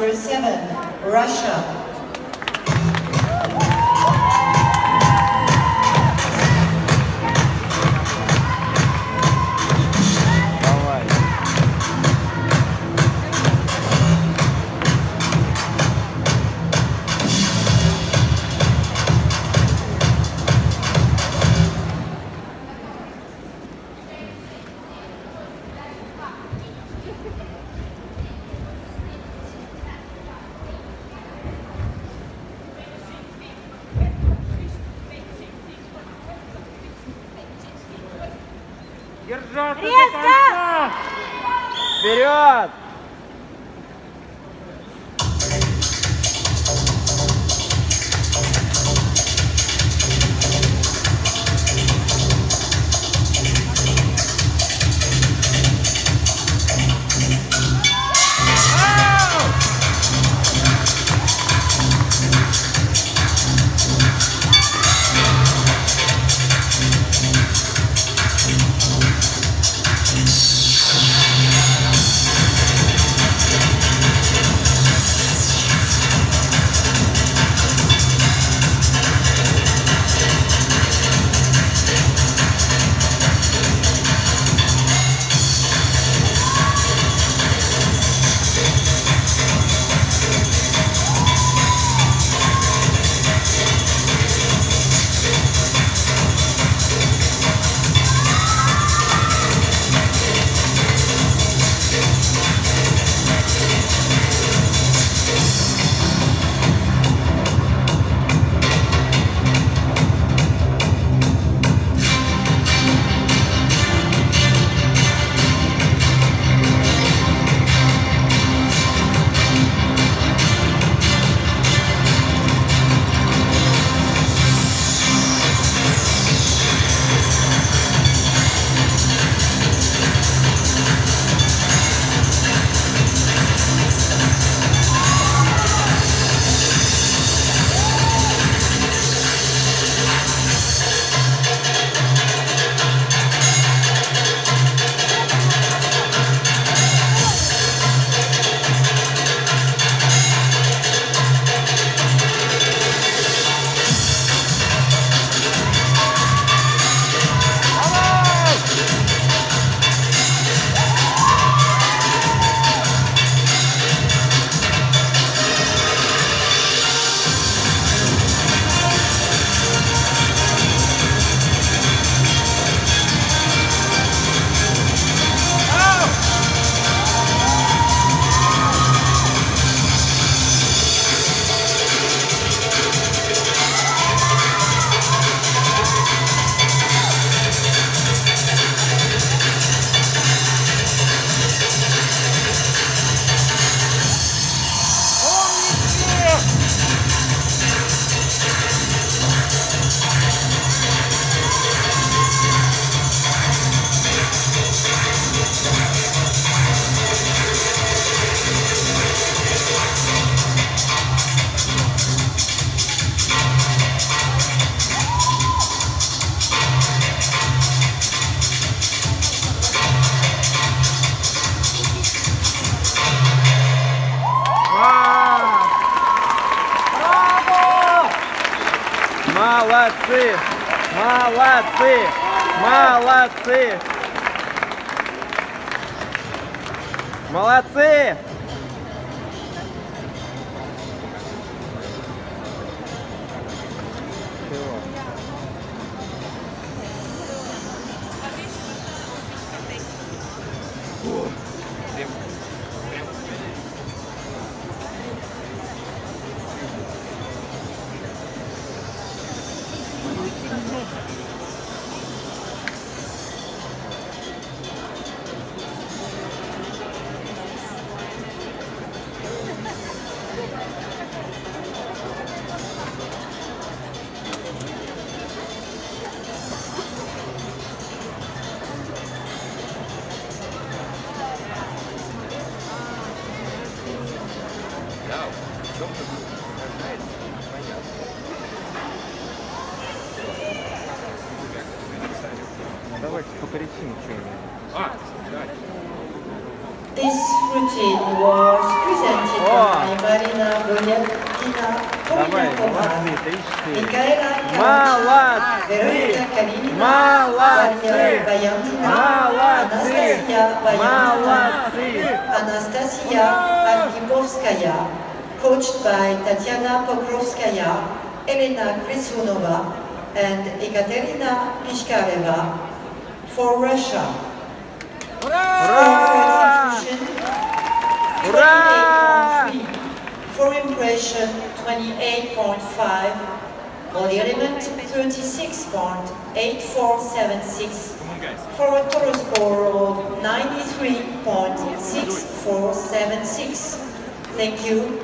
number 7, Russia. Держаться до конца! Вперед! Молодцы! Молодцы! Молодцы! Молодцы! Давайте покорректим что-нибудь. This routine was presented by Marina Boyatina Давай, Polyakova, молодцы, 3-4. Mikaela Молодцы! Veronika Kalinina, Молодцы! Maria Bayantina, Молодцы! Anastasia Bayantina, Молодцы! Anastasia Arkipovskaya, coached by Tatiana Pokrovskaya, Elena Krisunova, and Ekaterina Pishkareva for Russia. Ура! Uра! Ура! For impression, 28.5. Body element, 36.8476. For a total score of 93.6476. Thank you.